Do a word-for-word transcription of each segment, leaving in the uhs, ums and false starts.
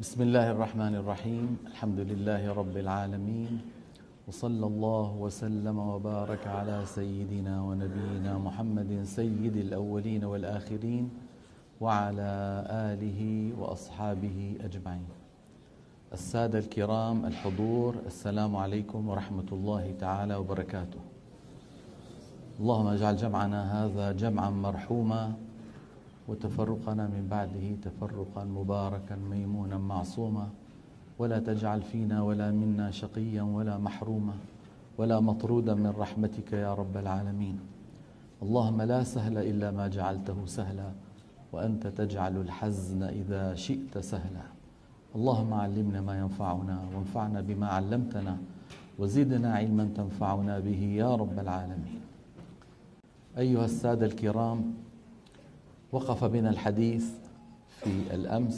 بسم الله الرحمن الرحيم. الحمد لله رب العالمين، وصلى الله وسلم وبارك على سيدنا ونبينا محمد سيد الأولين والآخرين وعلى آله وأصحابه أجمعين. السادة الكرام الحضور، السلام عليكم ورحمة الله تعالى وبركاته. اللهم اجعل جمعنا هذا جمعا مرحوما، وتفرقنا من بعده تفرقا مباركا ميمونا معصوما، ولا تجعل فينا ولا منا شقيا ولا محروما ولا مطرودا من رحمتك يا رب العالمين. اللهم لا سهل إلا ما جعلته سهلا، وأنت تجعل الحزن إذا شئت سهلا. اللهم علمنا ما ينفعنا، وانفعنا بما علمتنا، وزدنا علما تنفعنا به يا رب العالمين. أيها السادة الكرام، وقف بنا الحديث في الأمس،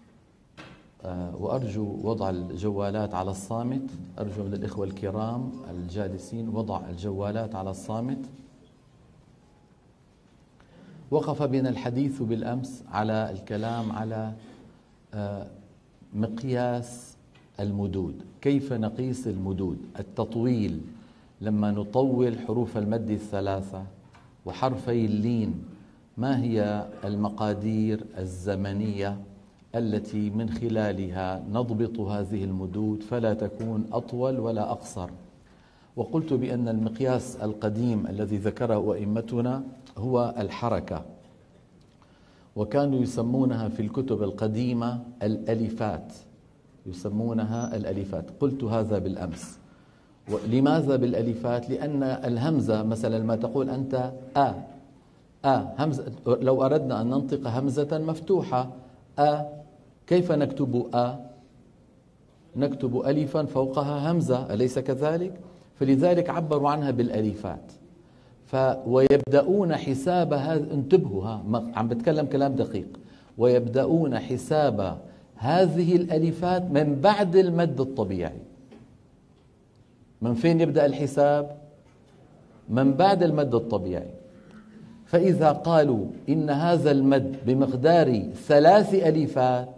وأرجو وضع الجوالات على الصامت. أرجو من الإخوة الكرام الجالسين وضع الجوالات على الصامت. وقف بنا الحديث بالأمس على الكلام على مقياس المدود، كيف نقيس المدود، التطويل، لما نطول حروف المد الثلاثة وحرفي اللين، ما هي المقادير الزمنية التي من خلالها نضبط هذه المدود فلا تكون أطول ولا أقصر. وقلت بأن المقياس القديم الذي ذكره أئمتنا هو الحركة، وكانوا يسمونها في الكتب القديمة الألفات، يسمونها الألفات. قلت هذا بالأمس. لماذا بالألفات؟ لأن الهمزة مثلا ما تقول أنت أ آ همزة، لو أردنا أن ننطق همزة مفتوحة آ، كيف نكتب آ؟ نكتب ألفا فوقها همزة، أليس كذلك؟ فلذلك عبروا عنها بالألفات. ف ويبدأون حساب هذا، انتبهوا ها، عم بتكلم كلام دقيق، ويبدأون حساب هذه الألفات من بعد المد الطبيعي. من فين يبدأ الحساب؟ من بعد المد الطبيعي. فإذا قالوا إن هذا المد بمقدار ثلاث ألفات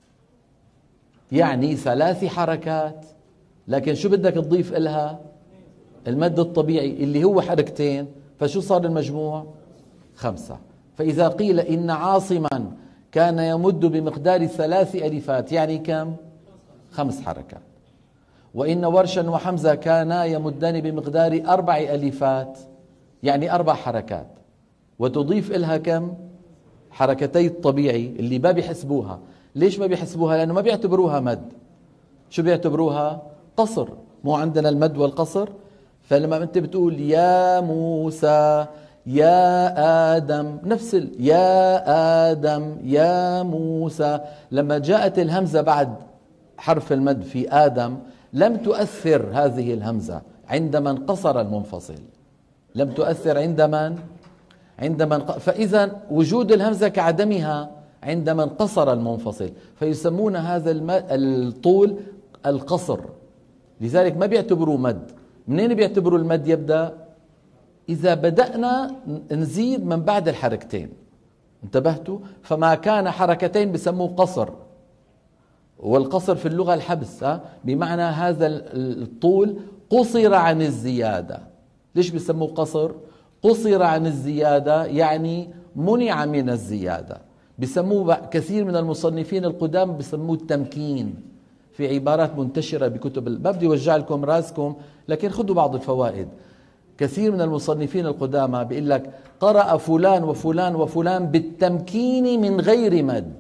يعني ثلاث حركات، لكن شو بدك تضيف إلها؟ المد الطبيعي اللي هو حركتين، فشو صار المجموع؟ خمسة. فإذا قيل إن عاصما كان يمد بمقدار ثلاث ألفات يعني كم؟ خمس حركات. وإن ورشا وحمزة كانا يمدان بمقدار أربع ألفات يعني أربع حركات، وتضيف إلها كم؟ حركتي الطبيعي اللي ما بيحسبوها. ليش ما بيحسبوها؟ لأنه ما بيعتبروها مد. شو بيعتبروها؟ قصر. مو عندنا المد والقصر؟ فلما أنت بتقول يا موسى يا آدم، نفس ال... يا آدم يا موسى، لما جاءت الهمزة بعد حرف المد في آدم لم تؤثر هذه الهمزة عندما انقصر المنفصل، لم تؤثر عندما عندما فإذا وجود الهمزة كعدمها عندما انقصر المنفصل، فيسمون هذا الطول القصر. لذلك ما بيعتبروا مد. منين بيعتبروا المد يبدأ؟ إذا بدأنا نزيد من بعد الحركتين. انتبهتوا؟ فما كان حركتين بسموه قصر، والقصر في اللغة الحبس، بمعنى هذا الطول قصر عن الزيادة. ليش بسموه قصر؟ قصر عن الزيادة يعني منع من الزيادة. بسموه كثير من المصنفين القدام بسموه التمكين، في عبارات منتشرة بكتب. ما بدي وجع لكم راسكم، لكن خذوا بعض الفوائد. كثير من المصنفين القدامى بيقول لك قرأ فلان وفلان وفلان بالتمكين من غير مد،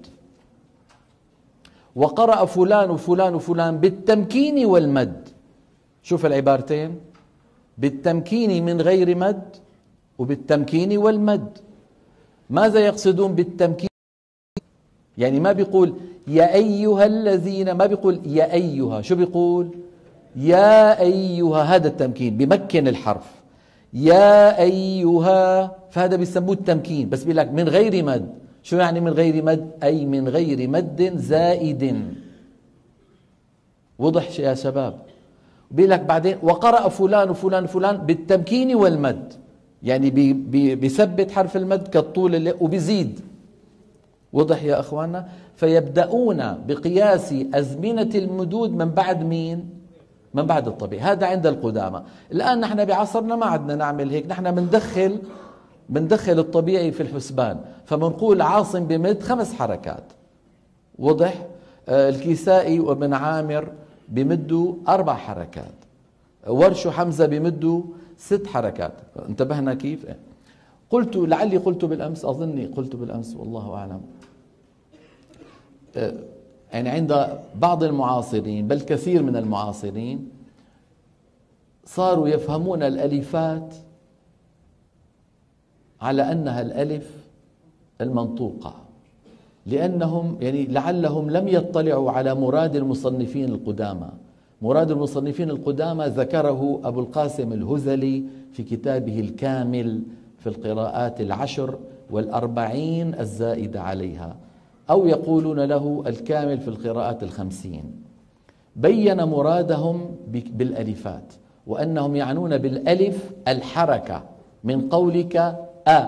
وقرأ فلان وفلان وفلان بالتمكين والمد. شوف العبارتين، بالتمكين من غير مد وبالتمكين والمد. ماذا يقصدون بالتمكين؟ يعني ما بيقول يا أيها الذين، ما بيقول يا أيها، شو بيقول؟ يا أيها، هذا التمكين، بمكن الحرف يا أيها، فهذا بيسموه التمكين. بس بيقول لك من غير مد. شو يعني من غير مد؟ أي من غير مد زائد. وضح يا شباب؟ بيقول لك بعدين وقرأ فلان وفلان وفلان بالتمكين والمد، يعني بي بي بيثبت حرف المد كالطول اللي وبيزيد. وضح يا أخواننا؟ فيبدأون بقياس أزمنة المدود من بعد مين؟ من بعد الطبيعي. هذا عند القدامى. الآن نحن بعصرنا ما عدنا نعمل هيك، نحن بندخل بندخل الطبيعي في الحسبان، فبنقول عاصم بمد خمس حركات، وضح؟ آه الكسائي وابن عامر بمدوا أربع حركات، ورش وحمزة بمدوا ست حركات. انتبهنا كيف؟ قلت لعلي قلت بالأمس، أظني قلت بالأمس والله أعلم، آه يعني عند بعض المعاصرين بل كثير من المعاصرين صاروا يفهمون الألفات على أنها الألف المنطوقة، لأنهم يعني لعلهم لم يطلعوا على مراد المصنفين القدامى. مراد المصنفين القدامى ذكره أبو القاسم الهذلي في كتابه الكامل في القراءات العشر والأربعين الزائدة عليها، أو يقولون له الكامل في القراءات الخمسين. بين مرادهم بالألفات، وأنهم يعنون بالألف الحركة من قولك أ.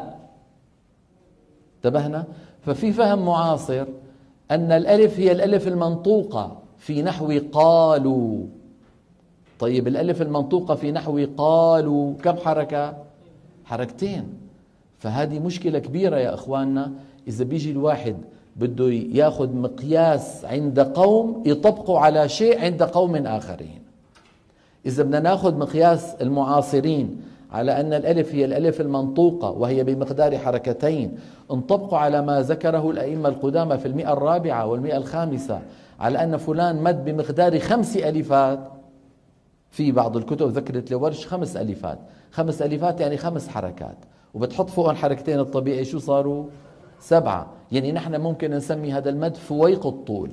انتبهنا؟ ففي فهم معاصر أن الألف هي الألف المنطوقة في نحو قالوا. طيب الألف المنطوقة في نحو قالوا كم حركة؟ حركتين. فهذه مشكلة كبيرة يا أخواننا. إذا بيجي الواحد بده ياخذ مقياس عند قوم يطبقه على شيء عند قوم آخرين. إذا بدنا ناخذ مقياس المعاصرين على أن الألف هي الألف المنطوقة وهي بمقدار حركتين، انطبقوا على ما ذكره الأئمة القدامى في المئة الرابعة والمئة الخامسة على أن فلان مد بمقدار خمس ألفات. في بعض الكتب ذكرت لورش خمس ألفات، خمس ألفات يعني خمس حركات، وبتحط فوقهم حركتين الطبيعي شو صاروا؟ سبعة. يعني نحن ممكن نسمي هذا المد فويق الطول.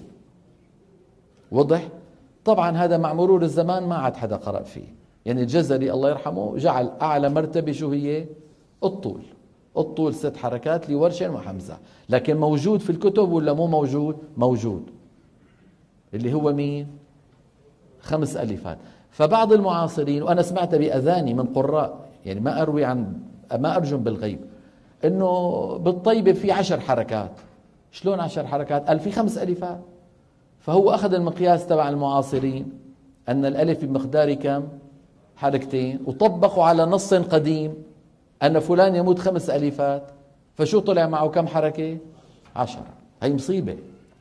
وضح؟ طبعا هذا مع مرور الزمان ما عاد حدا قرأ فيه. يعني الجزري الله يرحمه جعل أعلى مرتبة شو هي؟ الطول. الطول ست حركات لورش وحمزة، لكن موجود في الكتب ولا مو موجود؟ موجود. اللي هو مين؟ خمس ألفات. فبعض المعاصرين، وأنا سمعت بأذاني من قراء، يعني ما أروي عن ما أرجم بالغيب، إنه بالطيبة في عشر حركات. شلون عشر حركات؟ قال في خمس ألفات. فهو أخذ المقياس تبع المعاصرين أن الألف بمقدار كم؟ حركتين، وطبقوا على نص قديم أن فلان يمد خمس ألفات، فشو طلع معه كم حركة؟ عشرة. هي مصيبة.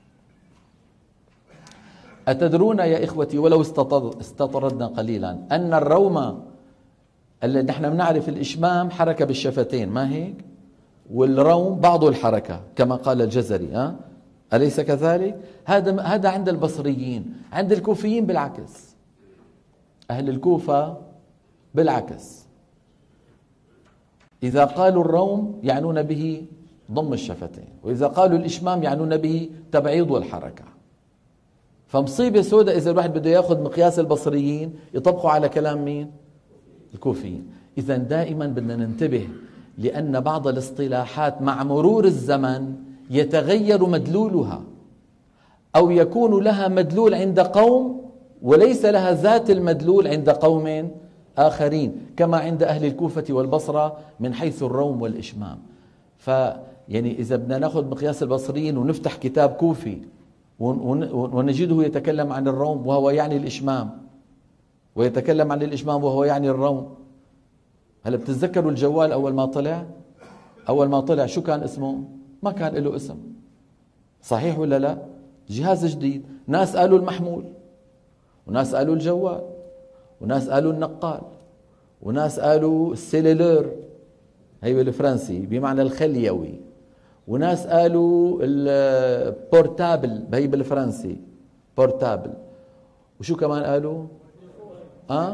أتدرون يا إخوتي ولو استطردنا قليلا أن الروم اللي نحن بنعرف الإشمام حركة بالشفتين، ما هيك؟ والروم بعض الحركة كما قال الجزري، أه؟ أليس كذلك؟ هذا هذا عند البصريين. عند الكوفيين بالعكس. أهل الكوفة بالعكس، إذا قالوا الروم يعنون به ضم الشفتين، وإذا قالوا الإشمام يعنون به تبعيض الحركة. فمصيبة سوداء إذا الواحد بده يأخذ مقياس البصريين يطبقوا على كلام مين؟ الكوفيين. إذا دائما بدنا ننتبه، لأن بعض الاصطلاحات مع مرور الزمن يتغير مدلولها، أو يكون لها مدلول عند قوم وليس لها ذات المدلول عند قوم آخرين، كما عند أهل الكوفة والبصرة من حيث الروم والإشمام. فيعني إذا بدنا نأخذ مقياس البصريين ونفتح كتاب كوفي ونجده يتكلم عن الروم وهو يعني الإشمام، ويتكلم عن الإشمام وهو يعني الروم. هلا بتتذكروا الجوال أول ما طلع؟ أول ما طلع شو كان اسمه؟ ما كان له اسم، صحيح ولا لا؟ جهاز جديد، ناس قالوا المحمول، وناس قالوا الجوال، وناس قالوا النقال، وناس قالوا السيلولر هي بالفرنسي بمعنى الخليوي، وناس قالوا البورتابل هي بالفرنسي بورتابل، وشو كمان قالوا؟ أه؟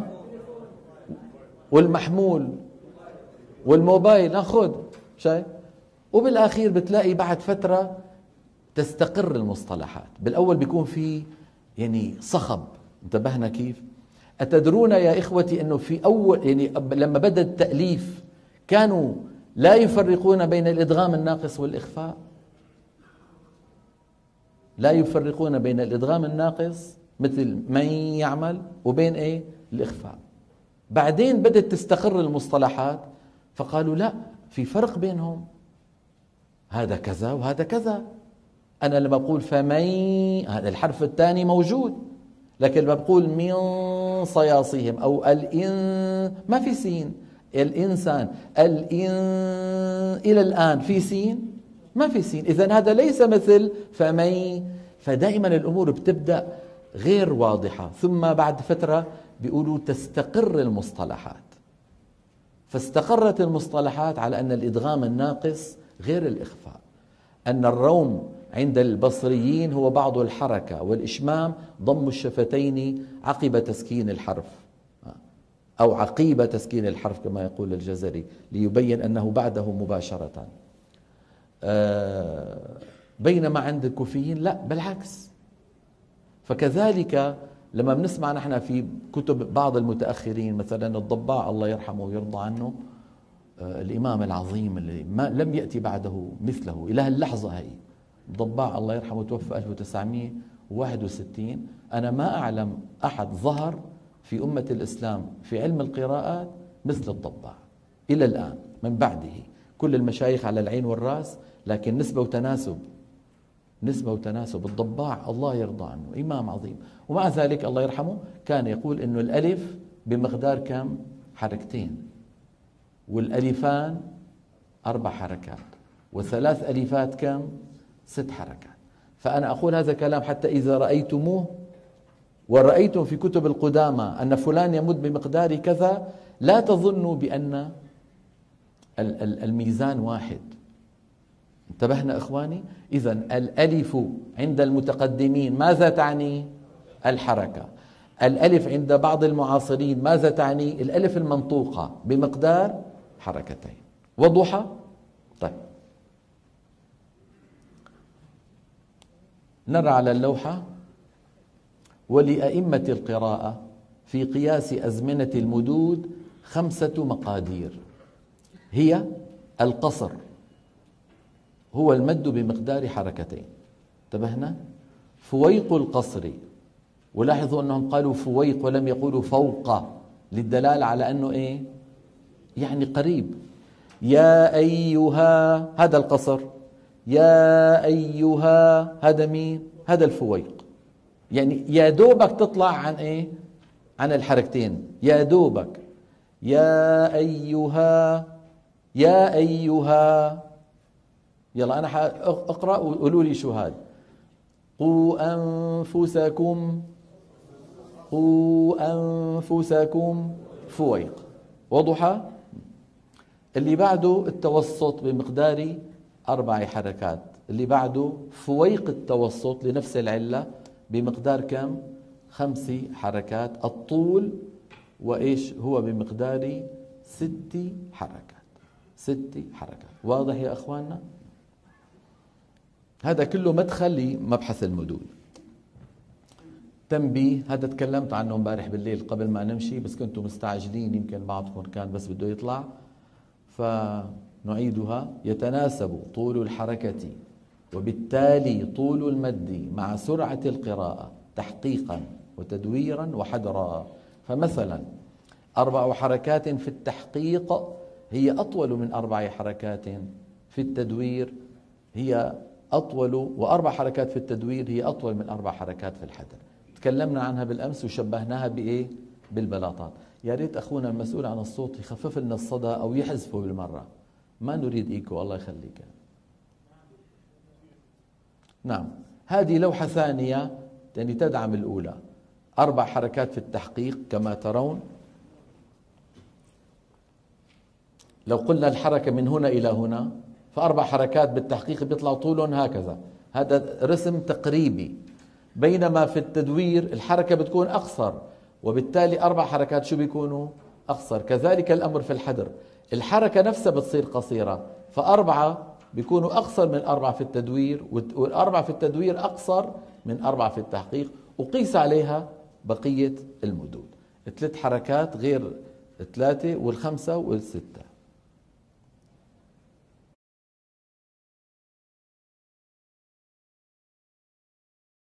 والمحمول والموبايل. ناخذ شايف؟ وبالأخير بتلاقي بعد فترة تستقر المصطلحات. بالأول بيكون في يعني صخب. انتبهنا كيف؟ أتدرون يا إخوتي أنه في أول يعني لما بدأ التأليف كانوا لا يفرقون بين الإدغام الناقص والإخفاء، لا يفرقون بين الإدغام الناقص مثل من يعمل وبين إيه؟ الإخفاء. بعدين بدأت تستقر المصطلحات فقالوا لا، في فرق بينهم، هذا كذا وهذا كذا. أنا لما بقول فمن، هذا الحرف الثاني موجود، لكن لما بقول من صياصيهم أو الإن، ما في سين. الإنسان، الإن، إلى الآن في سين؟ ما في سين. إذن هذا ليس مثل فمن. فدائما الأمور بتبدأ غير واضحة، ثم بعد فترة بيقولوا تستقر المصطلحات. فاستقرت المصطلحات على أن الإدغام الناقص غير الإخفاء، أن الروم عند البصريين هو بعض الحركة، والإشمام ضم الشفتين عقب تسكين الحرف أو عقيب تسكين الحرف كما يقول الجزري، ليبين أنه بعده مباشرة. بينما عند الكوفيين لا، بالعكس. فكذلك لما بنسمع نحن في كتب بعض المتأخرين، مثلا الضباع الله يرحمه ويرضى عنه، الإمام العظيم اللي ما لم يأتي بعده مثله إلى اللحظة هي، الضباع الله يرحمه توفى ألف وتسعمئة وواحد وستين. أنا ما أعلم أحد ظهر في أمة الإسلام في علم القراءات مثل الضباع إلى الآن. من بعده كل المشايخ على العين والرأس، لكن نسبة وتناسب، نسبة وتناسب. الضباع الله يرضى عنه إمام عظيم، ومع ذلك الله يرحمه كان يقول إنه الألف بمقدار كم؟ حركتين، والألفان أربع حركات، وثلاث ألفات كم؟ ست حركات. فأنا أقول هذا كلام حتى إذا رأيتموه ورأيتم في كتب القدامى أن فلان يمد بمقدار كذا، لا تظنوا بأن الميزان واحد. انتبهنا إخواني؟ إذن الألف عند المتقدمين ماذا تعني؟ الحركة. الألف عند بعض المعاصرين ماذا تعني؟ الألف المنطوقة بمقدار حركتين. وضوحة؟ طيب نرى على اللوحة: ولأئمة القراءة في قياس أزمنة المدود خمسة مقادير، هي القصر هو المد بمقدار حركتين. انتبهنا؟ فويق القصر، ولاحظوا أنهم قالوا فويق ولم يقولوا فوق، للدلالة على أنه إيه؟ يعني قريب. يا أيها، هذا القصر. يا أيها، هذا مين؟ هذا الفويق. يعني يا دوبك تطلع عن إيه؟ عن الحركتين، يا دوبك. يا أيها، يا أيها. يلا أنا أقرأ وقولوا لي شو هذا. قوا أنفسكم، قوا أنفسكم، فويق. وضحى. اللي بعده التوسط بمقدار أربع حركات، اللي بعده فويق التوسط لنفس العلة بمقدار كم؟ خمس حركات. الطول وإيش هو بمقدار ست حركات، ست حركات. واضح يا أخواننا؟ هذا كله مدخل لمبحث المدود. تنبيه، هذا تكلمت عنه امبارح بالليل قبل ما نمشي، بس كنتم مستعجلين، يمكن بعضكم كان بس بده يطلع، فنعيدها. يتناسب طول الحركة وبالتالي طول المد مع سرعة القراءة تحقيقا وتدويرا وحدرا. فمثلا أربع حركات في التحقيق هي أطول من أربع حركات في التدوير، هي أطول، وأربع حركات في التدوير هي أطول من أربع حركات في الحدر. تكلمنا عنها بالأمس وشبهناها بإيه؟ بالبلاطات. يا ريت أخونا المسؤول عن الصوت يخفف لنا الصدى أو يحذفه بالمرة، ما نريد إيكو، الله يخليك. نعم، هذه لوحة ثانية يعني تدعم الأولى. أربع حركات في التحقيق كما ترون. لو قلنا الحركة من هنا إلى هنا، فأربع حركات بالتحقيق بيطلع طولهم هكذا، هذا رسم تقريبي. بينما في التدوير الحركة بتكون أقصر، وبالتالي أربع حركات شو بيكونوا؟ أقصر. كذلك الأمر في الحدر، الحركة نفسها بتصير قصيرة، فأربعة بيكونوا أقصر من أربعة في التدوير، والأربعة في التدوير أقصر من أربعة في التحقيق، وقيس عليها بقية المدود. ثلاث حركات غير ثلاثة والخمسة والستة.